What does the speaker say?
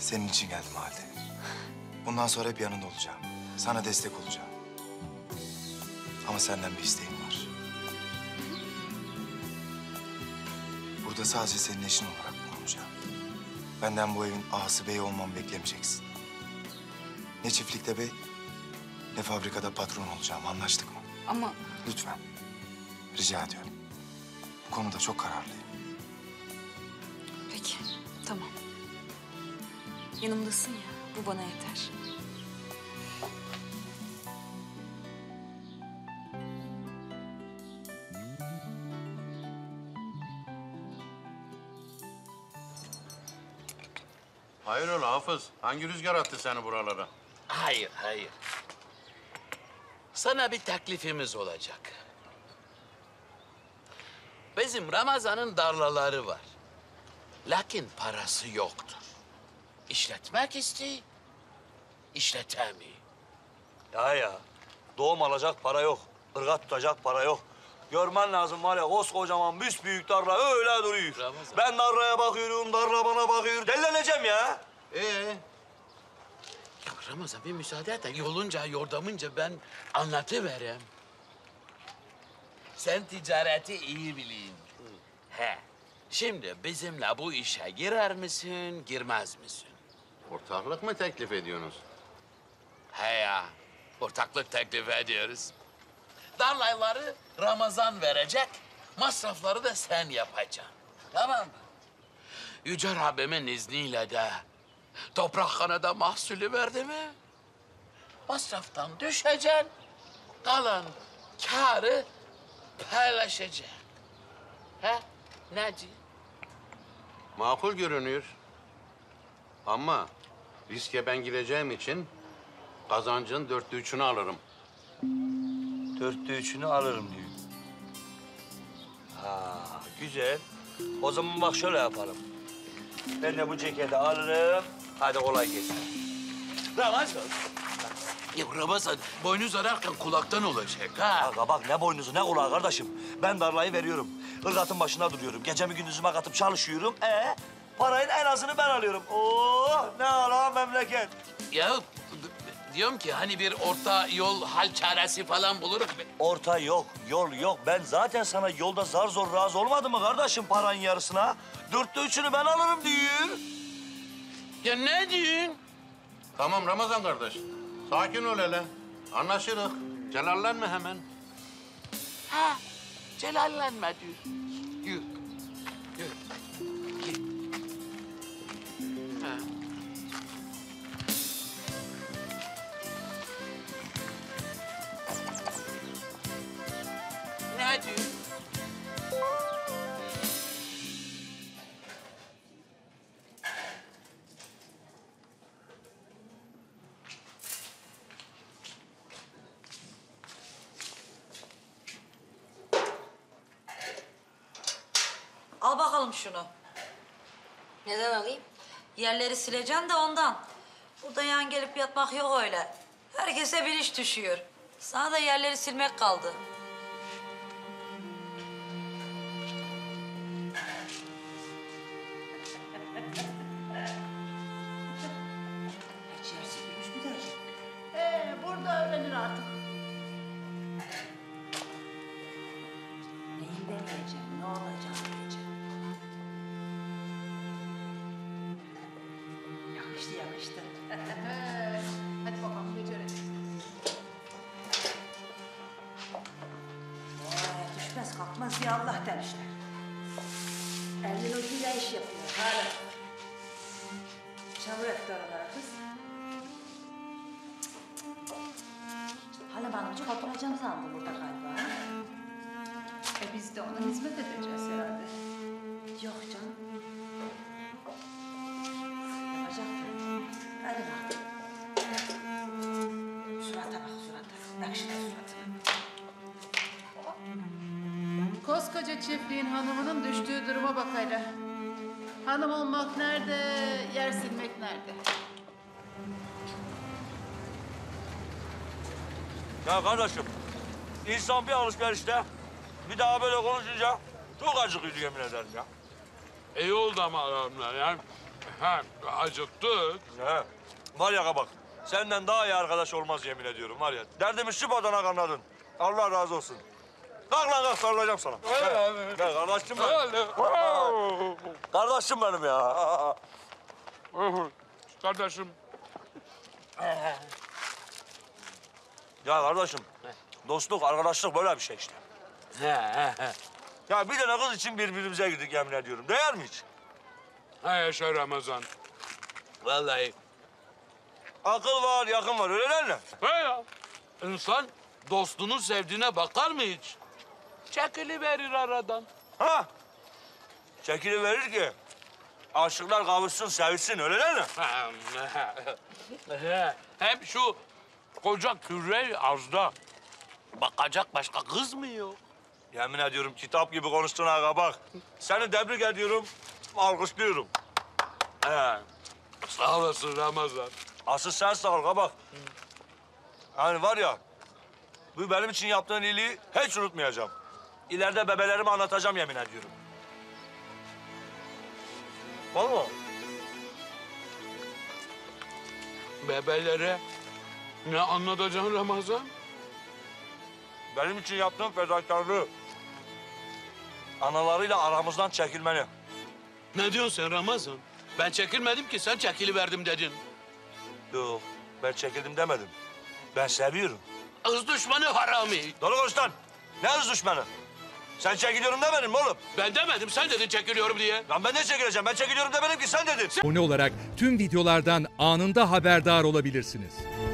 Senin için geldim Halide. Bundan sonra hep yanında olacağım. Sana destek olacağım. Ama senden bir isteğim var. Burada sadece senin eşin olarak bulunacağım. Benden bu evin ağası beyi olmamı beklemeyeceksin. Ne çiftlikte bey, ne fabrikada patron olacağım. Anlaştık mı? Ama Lütfen. Rica ediyorum. Bu konuda çok kararlıyım. peki, tamam. Yanımdasın ya, bu bana yeter. Hayrola Hafız? Hangi rüzgar attı seni buralara? Hayır, hayır. Sana bir teklifimiz olacak. Bizim Ramazan'ın darlaları var. Lakin parası yoktur. İşletmek istiyor, işletemiyor. Ya. Doğum alacak para yok. Irgat tutacak para yok. Görmen lazım var ya koskocaman büyük tarla öyle duruyor. Ramazan. Ben tarlaya bakıyorum, tarla bana bakıyor. Delileneceğim ya. Ya Ramazan bir müsaade et de yolunca, yordamınca ben anlatıverem. Sen ticareti iyi bilin. He. Şimdi bizimle bu işe girer misin, girmez misin? Ortaklık mı teklif ediyorsunuz? He ya, ortaklık teklif ediyoruz. Darlayları Ramazan verecek, masrafları da sen yapacaksın. Tamam mı? Yüce Rabbimin izniyle de toprakhanada mahsulü verdi mi, masraftan düşeceksin, kalan kârı paylaşacaksın. He? Ne diyorsun? Makul görünüyor. Ama riske ben gireceğim için kazancın 4/3'ünü alırım. 4/3'ünü alırım diyor. Ha, güzel. O zaman bak şöyle yapalım. Ben de bu ceketi alırım. Hadi kolay gelsin. Ramazan. Ya Ramazan, boynuz ararken kulaktan olacak ha. Aga bak ne boynuzu ne kulağı kardeşim. Ben darlayı veriyorum. Irgatın başında duruyorum. Gecemi gündüzüme katıp çalışıyorum. Parayın en azını ben alıyorum. Oo ne ala memleket. Ya diyorum ki hani bir orta yol hal çaresi falan buluruz. Orta yok, yol yok. Ben zaten sana yolda zar zor razı olmadım mı kardeşim paranın yarısına? 4/3'ünü ben alırım diyor. Ya ne diyorsun? Tamam Ramazan kardeş. Sakin ol hele. Anlaşırız. Celallenme hemen. Ha, celallenme diyor. Yürü. Yürü. Git. Ha. Ne diyor? Al bakalım şunu. Neden alayım? Yerleri sileceksin de ondan. Burada yan gelip yatmak yok öyle. Herkese bir iş düşüyor. Sana da yerleri silmek kaldı. Burada öğrenir artık. Neyin deneyeceğim, ne olacak diyeceğim. Yakıştı, yakıştı. Hadi bakalım becerelim. Düşmez kalkmaz ya Allah demişler. Elin ucuyla iş yapıyor. Hala. Çabuk etti oralara kız. Halam hanımcık oturacağım sandım burada galiba. Biz de ona hizmet edeceğiz herhalde. Yok canım. Yapacak tabii. Hadi bak. Surata bak surata. Bak şimdi suratına. Koskoca çiftliğin hanımının düştüğü duruma bak hele. Hanım olmak nerede, yer silmek nerede? Ya kardeşim, insan bir alışverişte bir daha böyle konuşunca çok acıkıyor yemin ederim ya. İyi oldu ama adamlar yani. Ha, acıktık. He. Var ya kabak, senden daha iyi arkadaş olmaz yemin ediyorum var ya. Derdimi şu badana kanadın. Allah razı olsun. Kalk lan kalk, sarılacağım sana. Gel kardeşim benim. Kardeşim benim ya. Kardeşim. Ya kardeşim, dostluk, arkadaşlık böyle bir şey işte. Ya bir tane kız için birbirimize girdik yemin ediyorum. Değer mi hiç? Ha yaşa Ramazan. Vallahi. Akıl var, yakın var, öyle değil mi? He ya. İnsan dostunun sevdiğine bakar mı hiç? Çekiliverir aradan. Ha? Çekiliverir ki aşıklar kavuşsun, sevişsin, öyle değil mi? Hem şu koca küre arzda bakacak başka kız mı yok? Yemin ediyorum kitap gibi konuştun aga bak. Seni tebrik ediyorum, alkışlıyorum. He. Sağ olasın Ramazan. Asıl sen sağ ol kabak. Yani var ya, bu benim için yaptığın iyiliği hiç unutmayacağım. İleride bebelerime anlatacağım yemin ediyorum. Vallahi. Bebelere ne anlatacaksın Ramazan? Benim için yaptığın fedakarlığı. Analarıyla aramızdan çekilmeni. Ne diyorsun sen Ramazan? Ben çekilmedim ki, sen çekiliverdim dedin. Yok, ben çekildim demedim. Ben seviyorum. Kız düşmanı harami. Dolu konuş lan. Ne hız düşmanı? Sen çekiliyorum demedin mi oğlum? Ben demedim, sen dedin çekiliyorum diye. Lan ben ne çekileceğim? Ben çekiliyorum demedim ki sen dedin. Abone olarak tüm videolardan anında haberdar olabilirsiniz.